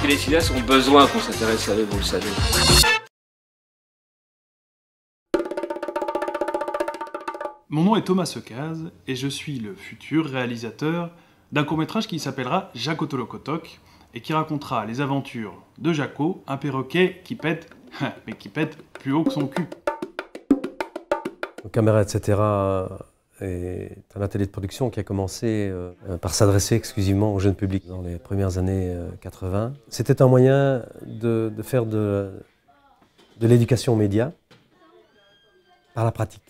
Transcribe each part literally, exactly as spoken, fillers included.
les cinéastes ont besoin qu'on s'intéresse à eux, vous le savez. Mon nom est Thomas Secaz et je suis le futur réalisateur d'un court-métrage qui s'appellera Jaco Tolokotok et qui racontera les aventures de Jaco, un perroquet qui pète, mais qui pète plus haut que son cul. Caméra, et cetera est un atelier de production qui a commencé euh, par s'adresser exclusivement au jeune public dans les premières années euh, quatre-vingt. C'était un moyen de, de faire de, de l'éducation aux médias par la pratique,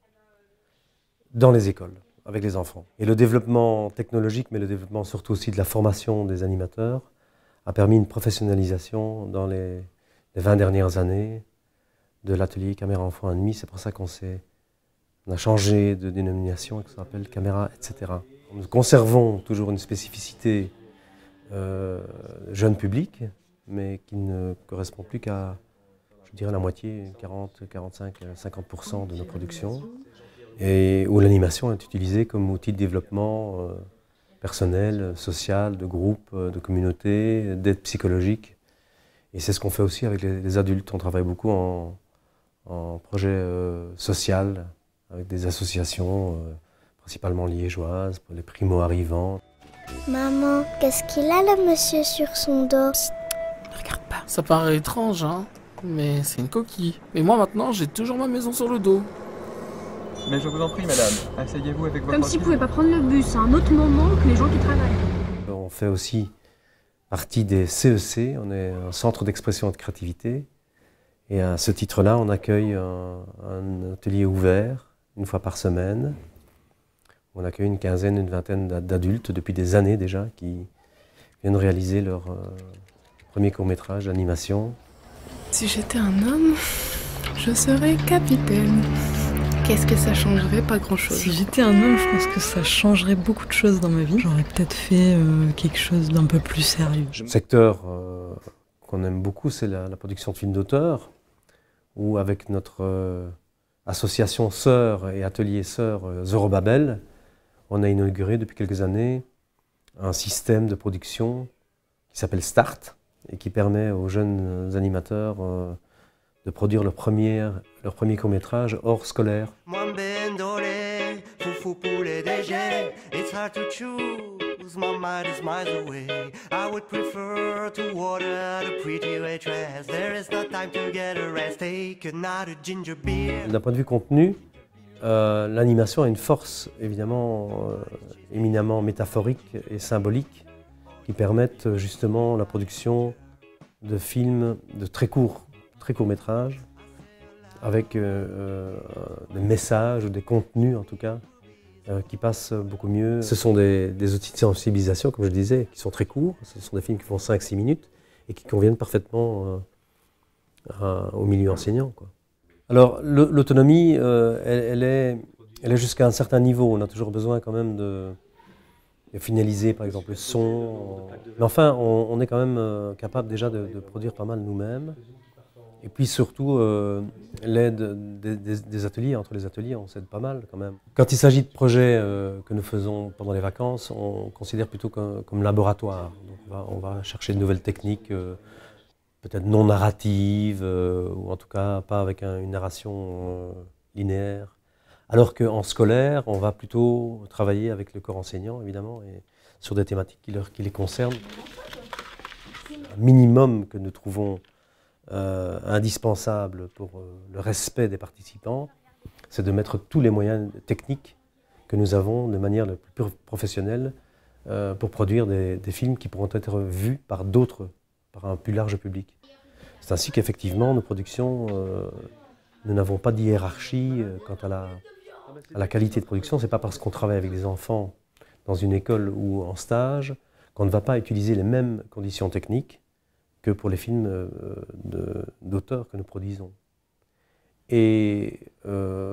dans les écoles, avec les enfants. Et le développement technologique, mais le développement surtout aussi de la formation des animateurs, a permis une professionnalisation dans les, les vingt dernières années de l'atelier Caméra Enfant et demi. C'est pour ça qu'on s'est On a changé de dénomination et que ça s'appelle Caméra, et cetera. Nous conservons toujours une spécificité euh, jeune public, mais qui ne correspond plus qu'à, je dirais, la moitié, quarante, quarante-cinq, cinquante pour cent de nos productions, et où l'animation est utilisée comme outil de développement euh, personnel, social, de groupe, de communauté, d'aide psychologique. Et c'est ce qu'on fait aussi avec les, les adultes. On travaille beaucoup en, en projet euh, social, avec des associations, euh, principalement liégeoises, pour les primo-arrivants. Maman, qu'est-ce qu'il a le monsieur sur son dos? Ne regarde pas. Ça paraît étrange, hein, mais c'est une coquille. Mais moi maintenant, j'ai toujours ma maison sur le dos. Mais je vous en prie, madame, asseyez-vous avec votre... Comme si vous ne pouvez pas prendre le bus à un autre moment que les gens qui travaillent. On fait aussi partie des C E C, on est un centre d'expression et de créativité. Et à ce titre-là, on accueille un, un atelier ouvert, une fois par semaine. On accueille une quinzaine, une vingtaine d'adultes depuis des années déjà qui viennent réaliser leur euh, premier court-métrage d'animation. Si j'étais un homme, je serais capitaine. Qu'est-ce que ça changerait? Pas grand-chose. Si j'étais un homme, je pense que ça changerait beaucoup de choses dans ma vie. J'aurais peut-être fait euh, quelque chose d'un peu plus sérieux. Le secteur euh, qu'on aime beaucoup, c'est la, la production de films d'auteur, où avec notre euh, association Sœurs et atelier Sœurs euh, Zorobabel, on a inauguré depuis quelques années un système de production qui s'appelle Start et qui permet aux jeunes animateurs euh, de produire leur premier, leur premier court-métrage hors scolaire. My mind is miles away. I would prefer to order the pretty waitress. There is no time to get a rest. Take another ginger beer. D'un point de vue contenu, euh, l'animation a une force évidemment euh, éminemment métaphorique et symbolique qui permettent justement la production de films de très courts, très courts métrages avec euh, euh, des messages ou des contenus en tout cas Euh, qui passent beaucoup mieux. Ce sont des, des outils de sensibilisation, comme je disais, qui sont très courts. Ce sont des films qui font cinq six minutes et qui conviennent parfaitement euh, à, au milieu enseignant, quoi. Alors, l'autonomie, euh, elle, elle est, elle est jusqu'à un certain niveau. On a toujours besoin quand même de, de finaliser, par exemple, le son. Mais enfin, on, on est quand même euh, capable déjà de, de produire pas mal nous-mêmes. Et puis surtout, euh, l'aide des, des, des ateliers, entre les ateliers, on s'aide pas mal quand même. Quand il s'agit de projets euh, que nous faisons pendant les vacances, on considère plutôt comme, comme laboratoire. Donc on, va, on va chercher de nouvelles techniques, euh, peut-être non narratives, euh, ou en tout cas pas avec un, une narration euh, linéaire. Alors qu'en scolaire, on va plutôt travailler avec le corps enseignant, évidemment, et sur des thématiques qui, leur, qui les concernent. Un minimum que nous trouvons Euh, indispensable pour euh, le respect des participants, c'est de mettre tous les moyens techniques que nous avons de manière la plus professionnelle euh, pour produire des, des films qui pourront être vus par d'autres, par un plus large public. C'est ainsi qu'effectivement, nos productions, euh, nous n'avons pas de hiérarchie euh, quant à la, à la qualité de production. Ce n'est pas parce qu'on travaille avec des enfants dans une école ou en stage qu'on ne va pas utiliser les mêmes conditions techniques que pour les films euh, d'auteurs que nous produisons. Et euh,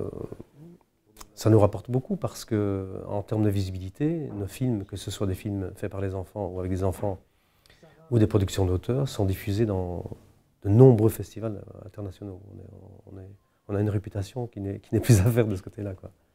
ça nous rapporte beaucoup parce que, en termes de visibilité, nos films, que ce soit des films faits par les enfants ou avec des enfants ou des productions d'auteurs, sont diffusés dans de nombreux festivals internationaux. On, est, on, est, on a une réputation qui n'est plus à faire de ce côté-là, quoi.